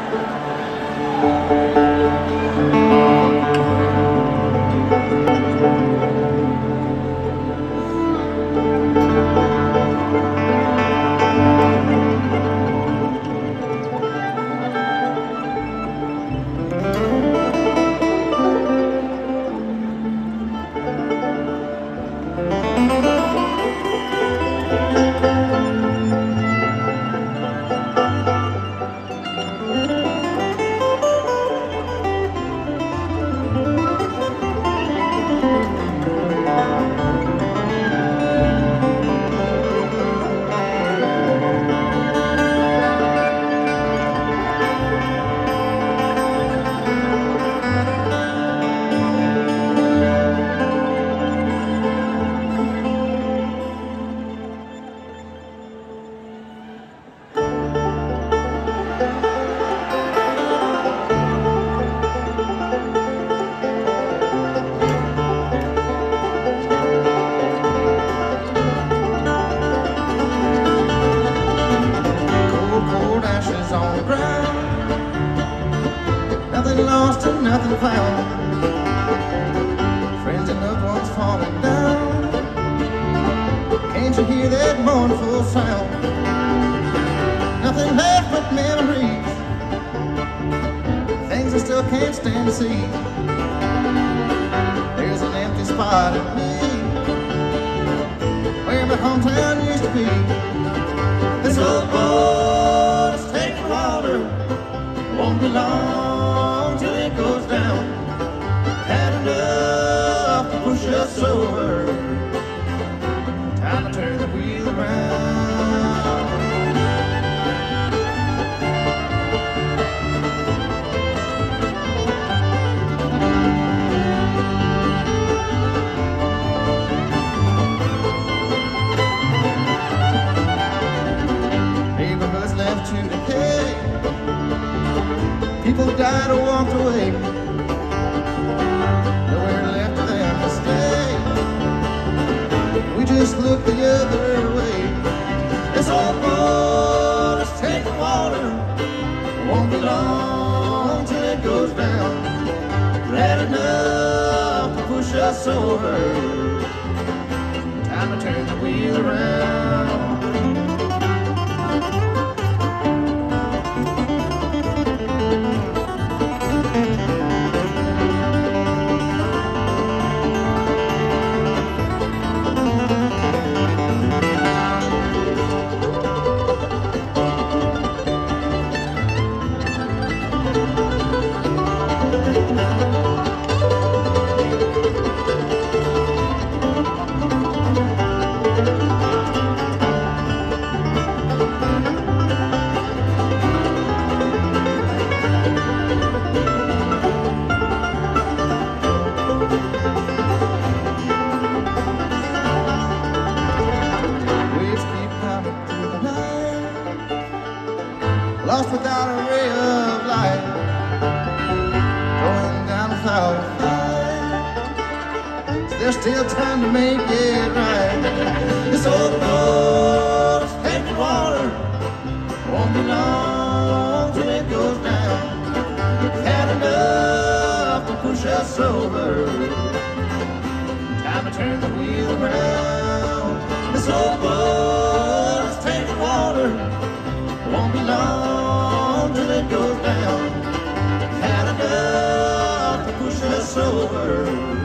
Lost and nothing found. Friends and loved ones falling down. Can't you hear that mournful sound? Nothing left but memories, things I still can't stand to see. There's an empty spot in me where my hometown used to be. This old boat is taking water, won't be long till it goes down. Had enough to push us over, time to turn the wheel around. Neighborhoods left to decay, people died or walked away, nowhere left for them to stay. We just look the other way. This old boat is taking water, won't be long till it goes down. Glad enough to push us over, time to turn the wheel around. Lost without a ray of light, going down without a fight. There's still time to make it right. This old boat is taking water, won't be long till it goes down. Had enough to push us over, time to turn the wheel around. This old boat is taking water, won't be long till it goes down. Had enough to push us over,